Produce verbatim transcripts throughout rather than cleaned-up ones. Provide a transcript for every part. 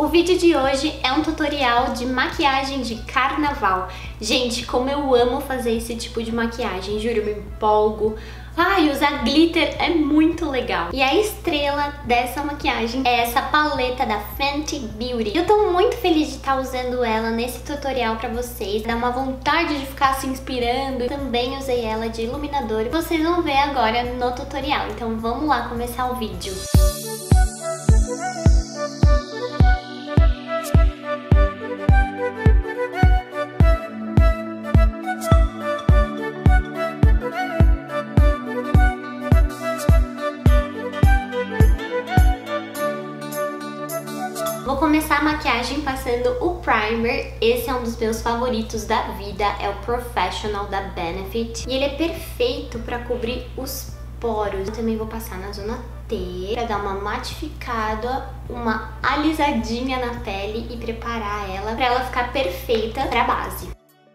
O vídeo de hoje é um tutorial de maquiagem de carnaval. Gente, como eu amo fazer esse tipo de maquiagem, juro, eu me empolgo. Ai, usar glitter é muito legal. E a estrela dessa maquiagem é essa paleta da Fenty Beauty. Eu tô muito feliz de estar usando ela nesse tutorial pra vocês. Dá uma vontade de ficar se inspirando. Também usei ela de iluminador. Vocês vão ver agora no tutorial. Então vamos lá começar o vídeo. Vou começar a maquiagem passando o primer. Esse é um dos meus favoritos da vida, é o Professional da Benefit. E ele é perfeito para cobrir os poros. Eu também vou passar na zona T para dar uma matificada, uma alisadinha na pele e preparar ela para ela ficar perfeita para base.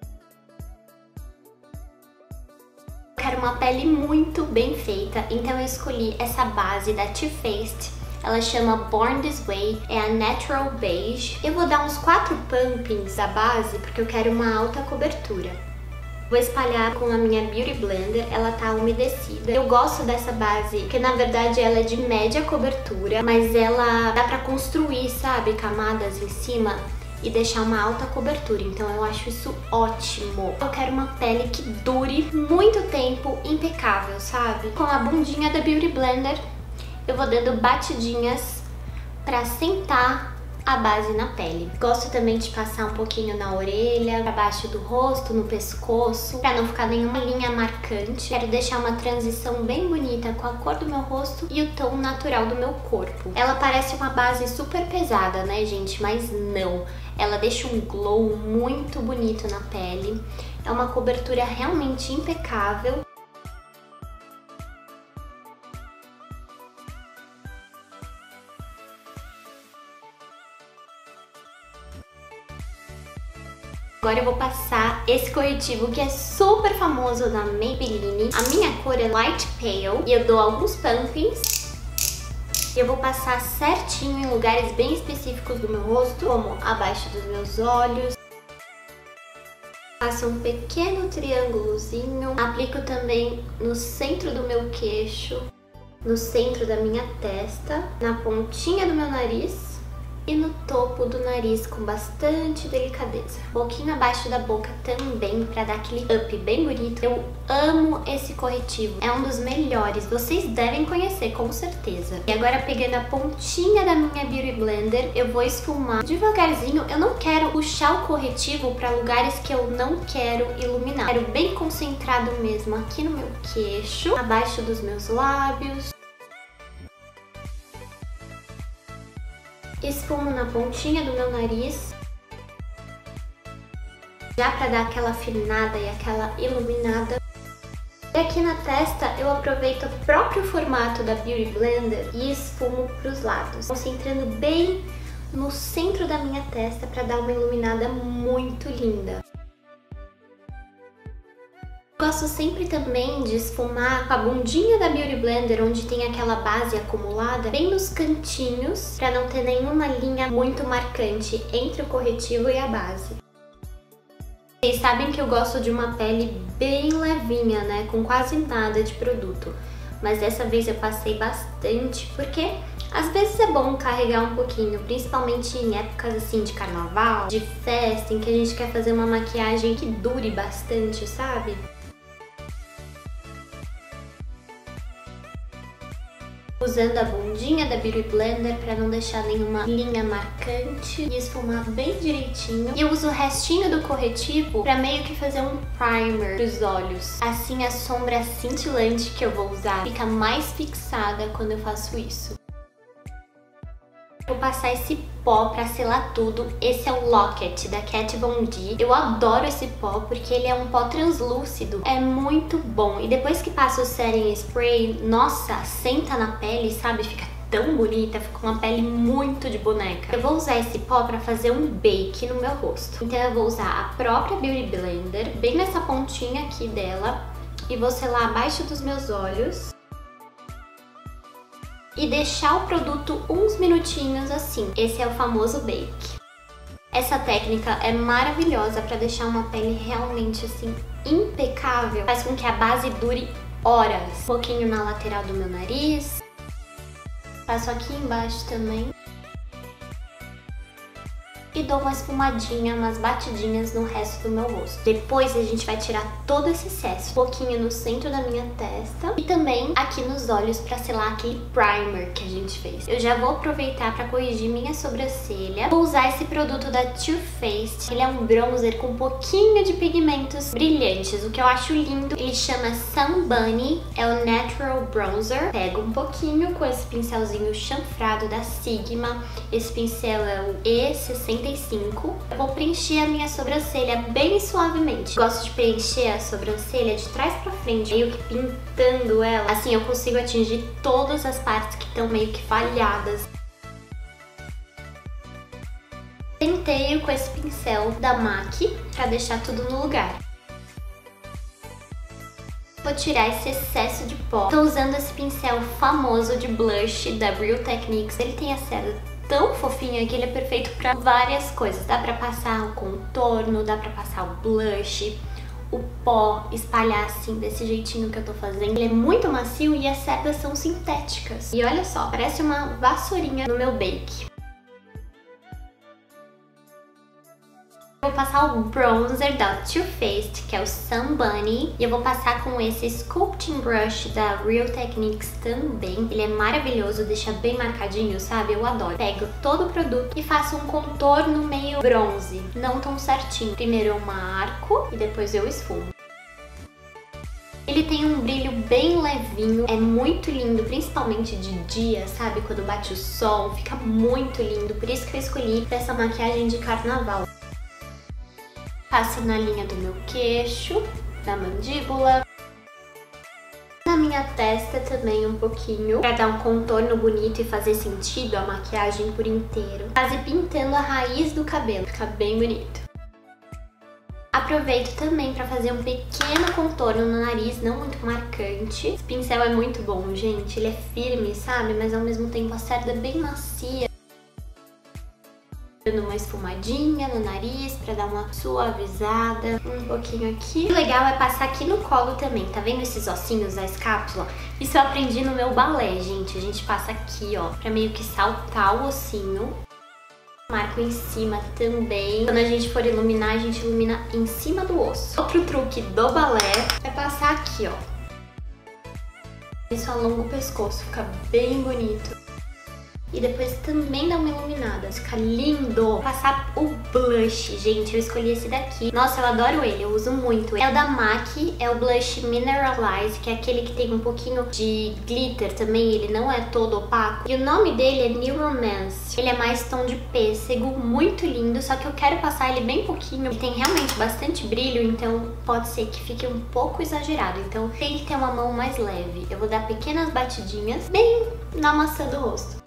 Quero uma pele muito bem feita, então eu escolhi essa base da Too Faced. Ela chama Born This Way, é a Natural Beige. Eu vou dar uns quatro pumpings da base porque eu quero uma alta cobertura. Vou espalhar com a minha Beauty Blender, ela tá umedecida. Eu gosto dessa base porque na verdade ela é de média cobertura, mas ela dá pra construir, sabe, camadas em cima e deixar uma alta cobertura, então eu acho isso ótimo. Eu quero uma pele que dure muito tempo, impecável, sabe? Com a bundinha da Beauty Blender, eu vou dando batidinhas pra sentar a base na pele. Gosto também de passar um pouquinho na orelha, abaixo do rosto, no pescoço, pra não ficar nenhuma linha marcante. Quero deixar uma transição bem bonita com a cor do meu rosto e o tom natural do meu corpo. Ela parece uma base super pesada, né, gente? Mas não. Ela deixa um glow muito bonito na pele. É uma cobertura realmente impecável. Agora eu vou passar esse corretivo que é super famoso da Maybelline. A minha cor é Light Pale e eu dou alguns pumpings. E eu vou passar certinho em lugares bem específicos do meu rosto, como abaixo dos meus olhos. Faço um pequeno triângulozinho. Aplico também no centro do meu queixo, no centro da minha testa, na pontinha do meu nariz e no topo do nariz com bastante delicadeza. Um pouquinho abaixo da boca também, pra dar aquele up bem bonito. Eu amo esse corretivo, é um dos melhores, vocês devem conhecer com certeza. E agora pegando a pontinha da minha Beauty Blender, eu vou esfumar devagarzinho. Eu não quero puxar o corretivo pra lugares que eu não quero iluminar. Quero bem concentrado mesmo aqui no meu queixo, abaixo dos meus lábios. Esfumo na pontinha do meu nariz, já para dar aquela afinada e aquela iluminada. E aqui na testa eu aproveito o próprio formato da Beauty Blender e esfumo para os lados, concentrando bem no centro da minha testa para dar uma iluminada muito linda. Gosto sempre também de esfumar com a bundinha da Beauty Blender, onde tem aquela base acumulada, bem nos cantinhos, para não ter nenhuma linha muito marcante entre o corretivo e a base. Vocês sabem que eu gosto de uma pele bem levinha, né, com quase nada de produto. Mas dessa vez eu passei bastante, porque às vezes é bom carregar um pouquinho, principalmente em épocas assim de carnaval, de festa, em que a gente quer fazer uma maquiagem que dure bastante, sabe? Usando a bundinha da Beauty Blender para não deixar nenhuma linha marcante e esfumar bem direitinho. E eu uso o restinho do corretivo para meio que fazer um primer dos olhos. Assim a sombra cintilante que eu vou usar fica mais fixada quando eu faço isso. Vou passar esse pó pra selar tudo. Esse é o Lock-It da Kat Von D. Eu adoro esse pó porque ele é um pó translúcido. É muito bom. E depois que passa o setting spray, nossa, senta na pele, sabe? Fica tão bonita, fica uma pele muito de boneca. Eu vou usar esse pó pra fazer um bake no meu rosto. Então eu vou usar a própria Beauty Blender, bem nessa pontinha aqui dela, e vou selar abaixo dos meus olhos. e deixar o produto uns minutinhos assim. Esse é o famoso bake. Essa técnica é maravilhosa para deixar uma pele realmente assim impecável. Faz com que a base dure horas. Um pouquinho na lateral do meu nariz. Passo aqui embaixo também. E dou uma espumadinha, umas batidinhas no resto do meu rosto. Depois a gente vai tirar todo esse excesso. Um pouquinho no centro da minha testa e também aqui nos olhos pra selar aquele primer que a gente fez. Eu já vou aproveitar pra corrigir minha sobrancelha. Vou usar esse produto da Too Faced. Ele é um bronzer com um pouquinho de pigmentos brilhantes, o que eu acho lindo. Ele chama Sun Bunny, é o Natural Bronzer. Pego um pouquinho com esse pincelzinho chanfrado da Sigma. Esse pincel é o E sessenta e cinco. Eu vou preencher a minha sobrancelha bem suavemente. Gosto de preencher a sobrancelha de trás pra frente, meio que pintando ela. Assim eu consigo atingir todas as partes que estão meio que falhadas. Penteio com esse pincel da MAC pra deixar tudo no lugar. Vou tirar esse excesso de pó. Tô usando esse pincel famoso de blush da Real Techniques. Ele tem a seda tão fofinha que ele é perfeito para várias coisas. Dá pra passar o contorno, dá pra passar o blush, o pó, espalhar assim desse jeitinho que eu tô fazendo. Ele é muito macio e as cerdas são sintéticas. E olha só, parece uma vassourinha no meu bake. Eu vou passar o bronzer da Too Faced, que é o Sun Bunny. E eu vou passar com esse Sculpting Brush da Real Techniques também. Ele é maravilhoso, deixa bem marcadinho, sabe? Eu adoro. Pego todo o produto e faço um contorno meio bronze, não tão certinho. Primeiro eu marco e depois eu esfumo. Ele tem um brilho bem levinho, é muito lindo, principalmente de dia, sabe? Quando bate o sol, fica muito lindo. Por isso que eu escolhi essa maquiagem de carnaval. Passo na linha do meu queixo, da mandíbula. Na minha testa também um pouquinho, pra dar um contorno bonito e fazer sentido a maquiagem por inteiro. Quase pintando a raiz do cabelo, fica bem bonito. Aproveito também pra fazer um pequeno contorno no nariz, não muito marcante. Esse pincel é muito bom, gente, ele é firme, sabe? Mas ao mesmo tempo a cerda é bem macia. Dando uma esfumadinha no nariz pra dar uma suavizada, um pouquinho aqui. O legal é passar aqui no colo também, tá vendo esses ossinhos da escápula? Isso eu aprendi no meu balé, gente. A gente passa aqui, ó, pra meio que saltar o ossinho. Marco em cima também. Quando a gente for iluminar, a gente ilumina em cima do osso. Outro truque do balé é passar aqui, ó. Isso alonga o pescoço, fica bem bonito. E depois também dá uma iluminada, fica lindo. Passar o blush, gente, eu escolhi esse daqui. Nossa, eu adoro ele, eu uso muito. É o da MAC, é o blush Mineralize, que é aquele que tem um pouquinho de glitter também, ele não é todo opaco. E o nome dele é New Romance. Ele é mais tom de pêssego, muito lindo, só que eu quero passar ele bem pouquinho. Ele tem realmente bastante brilho, então pode ser que fique um pouco exagerado. Então tem que ter uma mão mais leve. Eu vou dar pequenas batidinhas bem na maçã do rosto.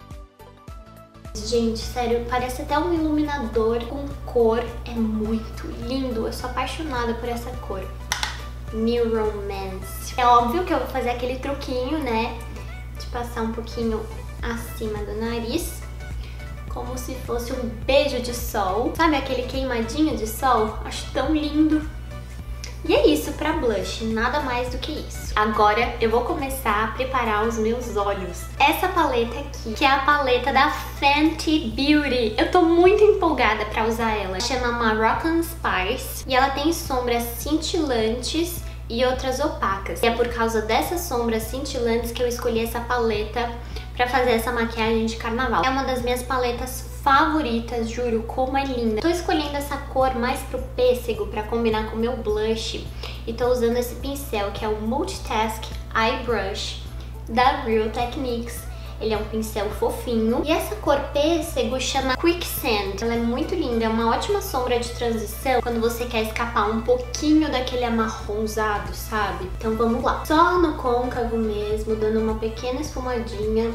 Gente, sério, parece até um iluminador com cor, é muito lindo, eu sou apaixonada por essa cor. New Romance. É óbvio que eu vou fazer aquele truquinho, né, de passar um pouquinho acima do nariz, como se fosse um beijo de sol. Sabe aquele queimadinho de sol? Acho tão lindo. E é isso pra blush, nada mais do que isso. Agora eu vou começar a preparar os meus olhos. Essa paleta aqui, que é a paleta da Fenty Beauty. Eu tô muito empolgada pra usar ela. Chama Moroccan Spice e ela tem sombras cintilantes e outras opacas. E é por causa dessas sombras cintilantes que eu escolhi essa paleta pra fazer essa maquiagem de carnaval. É uma das minhas paletas favoritas, juro, como é linda. Tô escolhendo essa cor mais pro pêssego pra combinar com o meu blush e tô usando esse pincel que é o Multitask Eye Brush da Real Techniques. Ele é um pincel fofinho e essa cor pêssego chama Quicksand. Ela é muito linda, é uma ótima sombra de transição quando você quer escapar um pouquinho daquele amarronzado, sabe? Então vamos lá. Só no côncavo mesmo, dando uma pequena esfumadinha.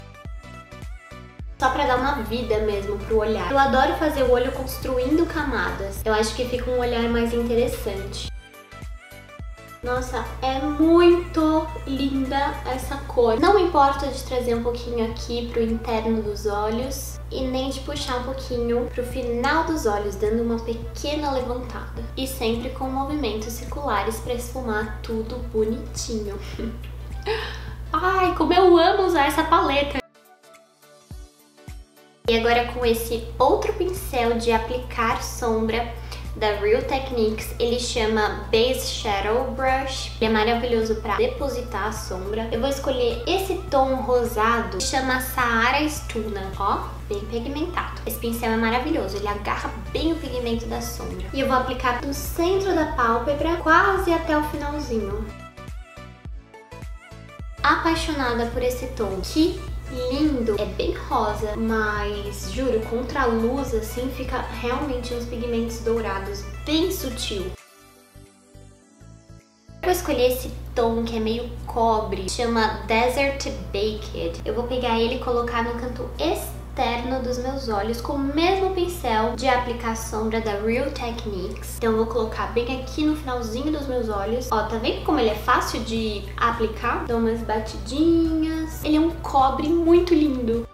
Só pra dar uma vida mesmo pro olhar. Eu adoro fazer o olho construindo camadas. Eu acho que fica um olhar mais interessante. Nossa, é muito linda essa cor. Não importa de trazer um pouquinho aqui pro interno dos olhos e nem de puxar um pouquinho pro final dos olhos, dando uma pequena levantada. E sempre com movimentos circulares para esfumar tudo bonitinho. Ai, como eu amo usar essa paleta! E agora com esse outro pincel de aplicar sombra da Real Techniques, ele chama Base Shadow Brush. Ele é maravilhoso para depositar a sombra. Eu vou escolher esse tom rosado, que chama Sahara Stuna, ó, bem pigmentado. Esse pincel é maravilhoso, ele agarra bem o pigmento da sombra. E eu vou aplicar do centro da pálpebra quase até o finalzinho. Apaixonada por esse tom, que lindo! É bem rosa, mas juro, contra a luz assim fica realmente uns pigmentos dourados, bem sutil. Eu vou escolher esse tom que é meio cobre, chama Desert Baked. Eu vou pegar ele e colocar no canto externo dos meus olhos com o mesmo pincel de aplicar sombra da Real Techniques. Então eu vou colocar bem aqui no finalzinho dos meus olhos. Ó, tá vendo como ele é fácil de aplicar? Dou umas batidinhas. Ele é um cobre muito lindo.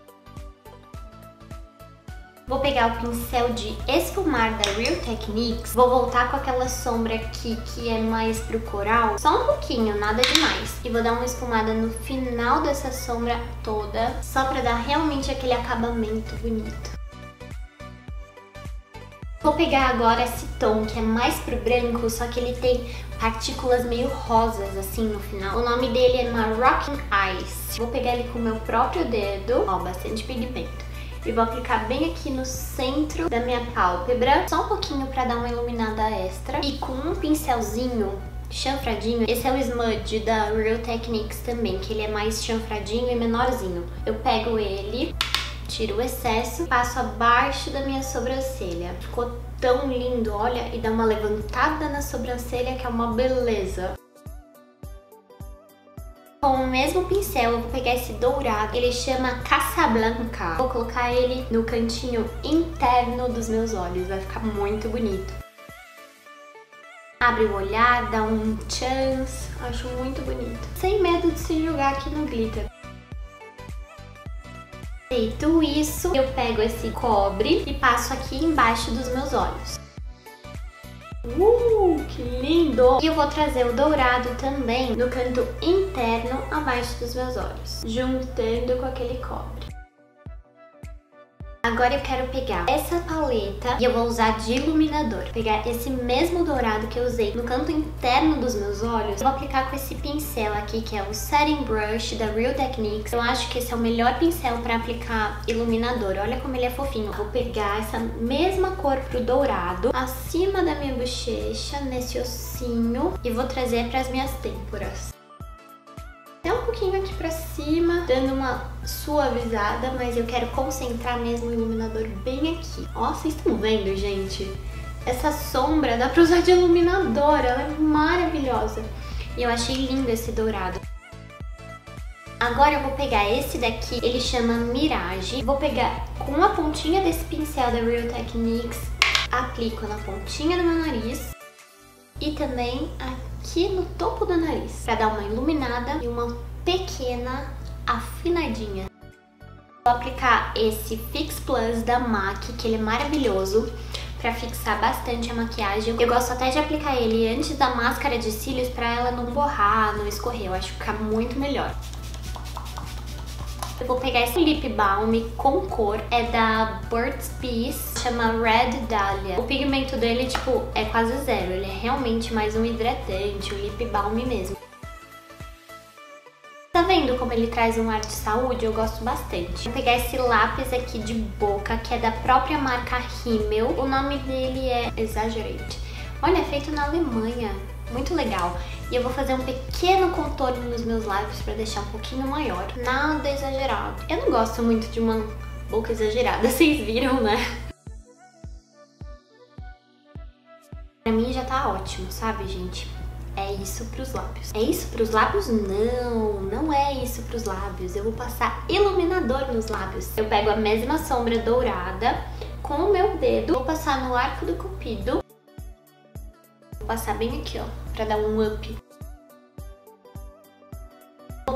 Vou pegar o pincel de esfumar da Real Techniques, vou voltar com aquela sombra aqui que é mais pro coral, só um pouquinho, nada demais. E vou dar uma esfumada no final dessa sombra toda, só pra dar realmente aquele acabamento bonito. Vou pegar agora esse tom que é mais pro branco, só que ele tem partículas meio rosas assim no final. O nome dele é Moroccan Ice. Vou pegar ele com o meu próprio dedo, ó, bastante pigmento. E vou aplicar bem aqui no centro da minha pálpebra, só um pouquinho pra dar uma iluminada extra. E com um pincelzinho chanfradinho, esse é o Smudge da Real Techniques também, que ele é mais chanfradinho e menorzinho. Eu pego ele, tiro o excesso, passo abaixo da minha sobrancelha. Ficou tão lindo, olha, e dá uma levantada na sobrancelha que é uma beleza. Com o mesmo pincel, eu vou pegar esse dourado, ele chama Casablanca. Vou colocar ele no cantinho interno dos meus olhos, vai ficar muito bonito. Abre o olhar, dá um chance, acho muito bonito. Sem medo de se jogar aqui no glitter. Feito isso, eu pego esse cobre e passo aqui embaixo dos meus olhos. Uh, que lindo! E eu vou trazer o dourado também no canto interno abaixo dos meus olhos, juntando com aquele cobre. Agora eu quero pegar essa paleta e eu vou usar de iluminador. Pegar esse mesmo dourado que eu usei no canto interno dos meus olhos. Eu vou aplicar com esse pincel aqui, que é o Setting Brush da Real Techniques. Eu acho que esse é o melhor pincel para aplicar iluminador. Olha como ele é fofinho. Eu vou pegar essa mesma cor pro dourado, acima da minha bochecha, nesse ossinho. E vou trazer para as minhas têmporas. Até um pouquinho aqui pra cima, dando uma suavizada, mas eu quero concentrar mesmo o iluminador bem aqui. Ó, vocês estão vendo, gente? Essa sombra dá pra usar de iluminador, ela é maravilhosa. E eu achei lindo esse dourado. Agora eu vou pegar esse daqui, ele chama Mirage. Vou pegar com a pontinha desse pincel da Real Techniques, aplico na pontinha do meu nariz e também aqui no topo do nariz, pra dar uma iluminada e uma pequena afinadinha. Vou aplicar esse Fix Plus da M A C, que ele é maravilhoso pra fixar bastante a maquiagem. Eu gosto até de aplicar ele antes da máscara de cílios pra ela não borrar, não escorrer. Eu acho que fica muito melhor. Eu vou pegar esse lip balm com cor, é da Burt's Bees, chama Red Dahlia. O pigmento dele, tipo, é quase zero, ele é realmente mais um hidratante, um lip balm mesmo. Tá vendo como ele traz um ar de saúde? Eu gosto bastante. Vou pegar esse lápis aqui de boca, que é da própria marca Rimmel. O nome dele é Exaggerate. Olha, é feito na Alemanha. Muito legal. E eu vou fazer um pequeno contorno nos meus lábios pra deixar um pouquinho maior. Nada exagerado. Eu não gosto muito de uma boca exagerada, vocês viram, né? Pra mim já tá ótimo, sabe, gente? É isso pros lábios. É isso pros lábios? Não, não é isso pros lábios. Eu vou passar iluminador nos lábios. Eu pego a mesma sombra dourada com o meu dedo, vou passar no arco do cupido. Vou passar bem aqui, ó, pra dar um up.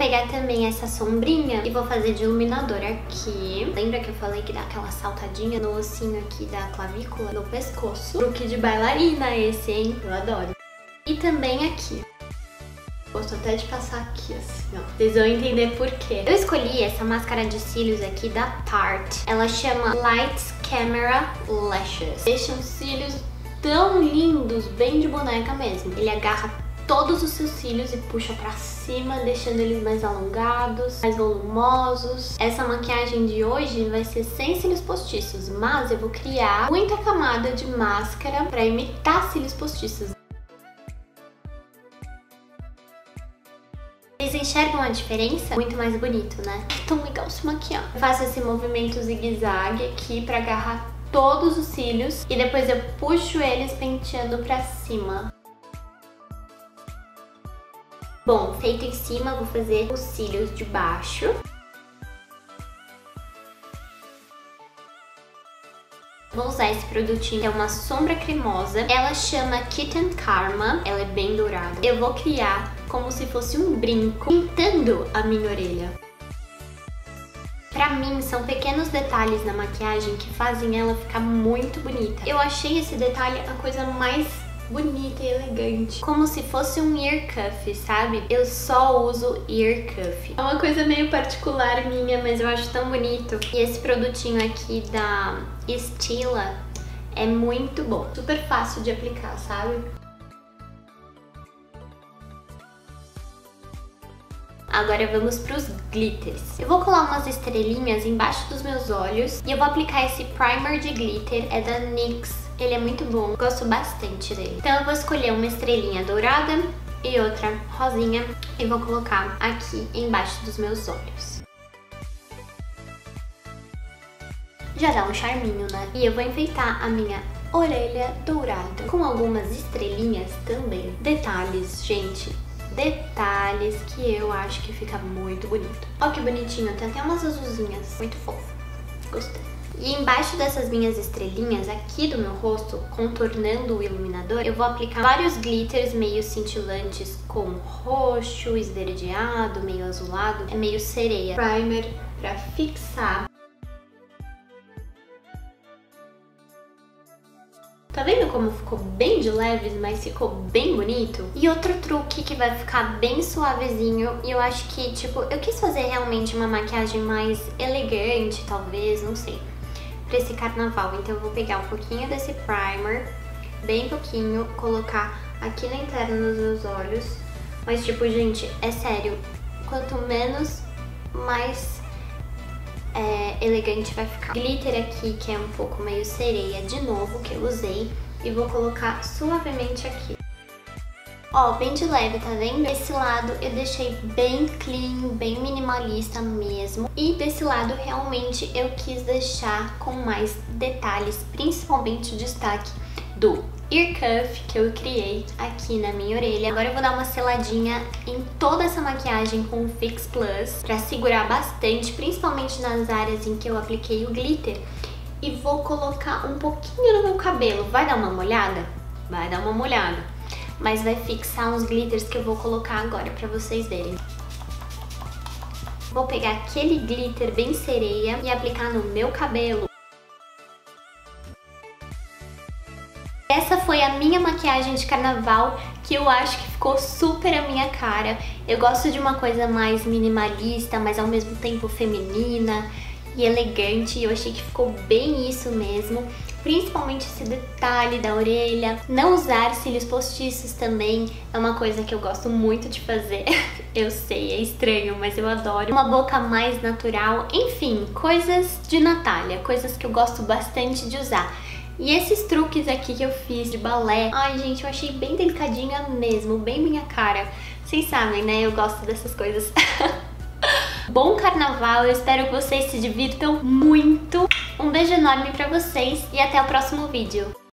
pegar também essa sombrinha e vou fazer de iluminador aqui. Lembra que eu falei que dá aquela saltadinha no ossinho aqui da clavícula, no pescoço? Truque de bailarina esse, hein? Eu adoro. E também aqui. Gosto até de passar aqui, assim, ó. Vocês vão entender por quê. Eu escolhi essa máscara de cílios aqui da Tarte. Ela chama Lights Camera Lashes. Deixa os cílios tão lindos, bem de boneca mesmo. Ele agarra todos os seus cílios e puxa pra cima, deixando eles mais alongados, mais volumosos. Essa maquiagem de hoje vai ser sem cílios postiços, mas eu vou criar muita camada de máscara pra imitar cílios postiços. Vocês enxergam a diferença? Muito mais bonito, né? É tão legal se maquiar. Eu faço esse movimento zigue-zague aqui pra agarrar todos os cílios e depois eu puxo eles penteando pra cima. Bom, feito em cima, vou fazer os cílios de baixo. Vou usar esse produtinho, que é uma sombra cremosa. Ela chama Kitten Karma, ela é bem dourada. Eu vou criar como se fosse um brinco, pintando a minha orelha. Pra mim, são pequenos detalhes na maquiagem que fazem ela ficar muito bonita. Eu achei esse detalhe a coisa mais bonita e elegante. Como se fosse um ear cuff, sabe? Eu só uso ear cuff. É uma coisa meio particular minha, mas eu acho tão bonito. E esse produtinho aqui da Stila é muito bom. Super fácil de aplicar, sabe? Agora vamos para os glitters. Eu vou colar umas estrelinhas embaixo dos meus olhos e eu vou aplicar esse primer de glitter, é da NYX. Ele é muito bom, gosto bastante dele. Então eu vou escolher uma estrelinha dourada e outra rosinha e vou colocar aqui embaixo dos meus olhos. Já dá um charminho, né? E eu vou enfeitar a minha orelha dourada com algumas estrelinhas também. Detalhes, gente. Detalhes que eu acho que fica muito bonito. Olha que bonitinho, tem até umas azulzinhas, muito fofo. Gostei. E embaixo dessas minhas estrelinhas, aqui do meu rosto, contornando o iluminador, eu vou aplicar vários glitters meio cintilantes, como roxo, esverdeado, meio azulado, é meio sereia. Primer pra fixar. Tá vendo como ficou bem de leves, mas ficou bem bonito? E outro truque que vai ficar bem suavezinho, e eu acho que, tipo, eu quis fazer realmente uma maquiagem mais elegante, talvez, não sei, pra esse carnaval. Então eu vou pegar um pouquinho desse primer, bem pouquinho, colocar aqui na interna dos meus olhos. Mas, tipo, gente, é sério, quanto menos, mais É, elegante vai ficar. Glitter aqui, que é um pouco meio sereia, de novo, que eu usei. E vou colocar suavemente aqui. Ó, bem de leve, tá vendo? Esse lado eu deixei bem clean, bem minimalista mesmo. E desse lado, realmente, eu quis deixar com mais detalhes, principalmente o destaque do ear cuff que eu criei aqui na minha orelha. Agora eu vou dar uma seladinha em toda essa maquiagem com o Fix Plus pra segurar bastante, principalmente nas áreas em que eu apliquei o glitter. E vou colocar um pouquinho no meu cabelo. Vai dar uma molhada? Vai dar uma molhada. Mas vai fixar uns glitters que eu vou colocar agora pra vocês verem. Vou pegar aquele glitter bem sereia e aplicar no meu cabelo. Essa foi a minha maquiagem de carnaval, que eu acho que ficou super a minha cara. Eu gosto de uma coisa mais minimalista, mas ao mesmo tempo feminina e elegante. E eu achei que ficou bem isso mesmo. Principalmente esse detalhe da orelha. Não usar cílios postiços também é uma coisa que eu gosto muito de fazer. Eu sei, é estranho, mas eu adoro. Uma boca mais natural. Enfim, coisas de Natália, coisas que eu gosto bastante de usar. E esses truques aqui que eu fiz de balé, ai gente, eu achei bem delicadinha mesmo, bem minha cara. Vocês sabem, né? Eu gosto dessas coisas. Bom carnaval, eu espero que vocês se divirtam muito. Um beijo enorme pra vocês e até o próximo vídeo.